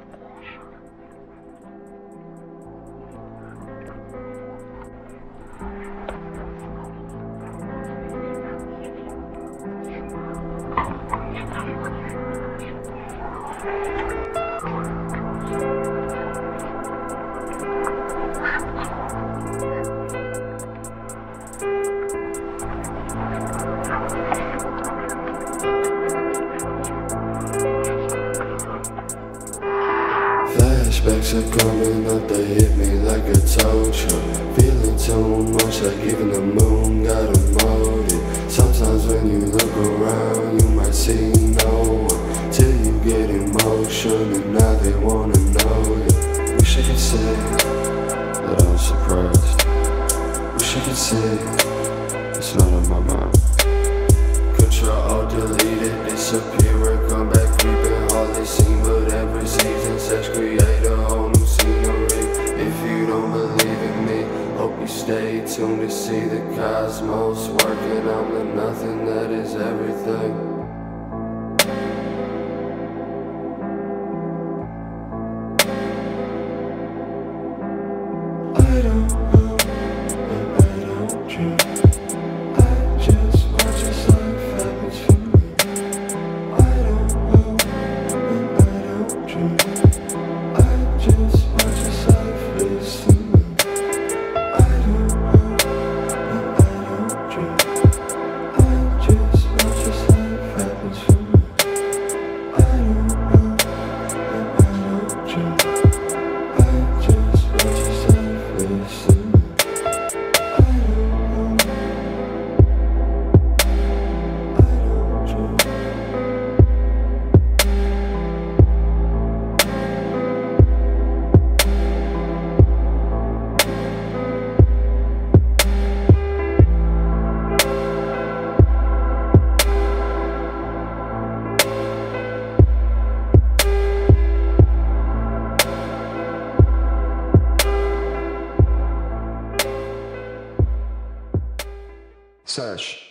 Flashbacks are coming up, they hit me like a tow truck. Feeling too much like even the moon got a motive. Sometimes when you look around, you might see no one, till you get emotion and now they wanna know you. Wish I could say that I'm surprised. Wish I could say it's not on my mind. Control, delete it, disappear and come back creeping. Hardly seen, but every season sex create a whole new scenery. If you don't believe in me, hope you stay tuned to see the cosmos working. I'm the nothing that is everything. I don't know, and I don't dream. I just watch as life happens for me. I don't know, and I don't dream. I just watch as life is for me. I don't know, and I don't dream. I just watch as life happens for me. I don't know, and I don't dream. I just watch as life is for me. Sesh.